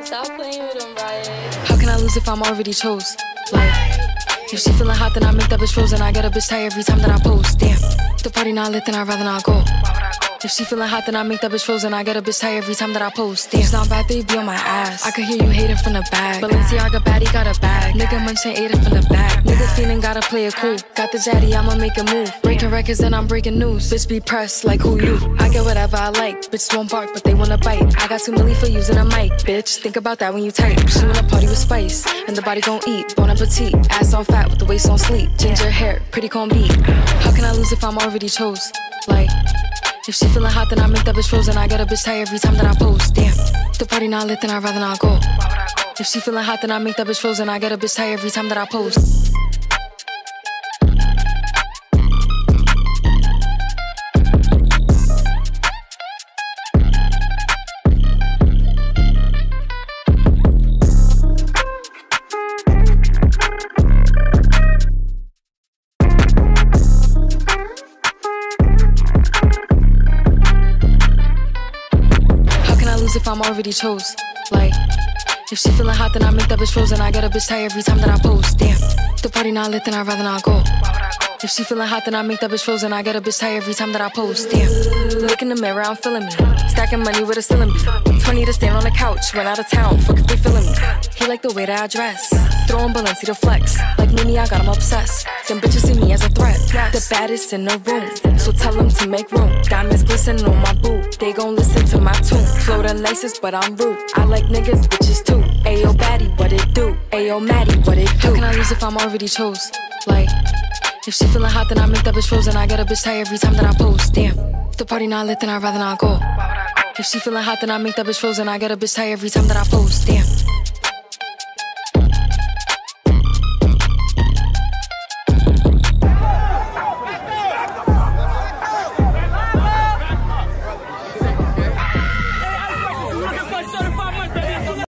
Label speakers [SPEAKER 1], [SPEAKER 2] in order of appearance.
[SPEAKER 1] Stop playing with them, Riot.
[SPEAKER 2] How can I lose if I'm already chose? Like, if she feeling hot, then I make that bitch frozen. I get a bitch tired every time that I post. Damn, if the party not lit, then I'd rather not go. If she feeling hot, then I make that bitch frozen. I get a bitch tired every time that I post. Damn, it's not bad, they be on my ass. I could hear you hating from the back. Balenciaga baddie got a bag. Nigga munchin' ate it from the back. Nigga feeling gotta play it cool. Got the zaddy, I'ma make a move. Breaking records, then I'm breaking news. Bitch be pressed like who you? I get whatever I like. Bitches won't bark, but they wanna bite. I got 2 milli for using a mic. Bitch, think about that when you type. She wanna party with spice, and the body gon' eat. Bon appetit, ass on fat with the waist on sleep. Ginger hair, pretty con beat. How can I lose if I'm already chose? Like, if she feeling hot, then I make that bitch frozen. I get a bitch tired every time that I post. Damn, if the party not lit, then I'd rather not go. If she feeling hot, then I make that bitch frozen. I get a bitch tired every time that I post. If I'm already chose, like, if she feeling hot, then I make that bitch frozen. I get a bitch tired every time that I post. Damn, if the party not lit, then I'd rather not go. If she feeling hot, then I make that bitch frozen. I get a bitch tired every time that I post. Damn, look in the mirror, I'm feeling me. Stacking money with a ceiling beat. 20 to stand on the couch, went out of town, fuck if they feeling me. He like the way that I dress, throwing Balenciaga to flex. Like Mimi, I got him obsessed. Them bitches see me as a threat. The baddest in the room, so tell them to make room. Diamonds glisten on my boot, they gon' listen to my tune. Flow the nicest, but I'm rude. I like niggas, bitches too. Ayo, baddie, what it do? Ayo, Maddie, what it do? How can I lose if I'm already chose? Like, if she feeling hot, then I make that bitch frozen. I get a bitch tired every time that I post. Damn, if the party not lit, then I'd rather not go. If she feeling hot, then I make that bitch frozen. I get a bitch tired every time that I post. Damn.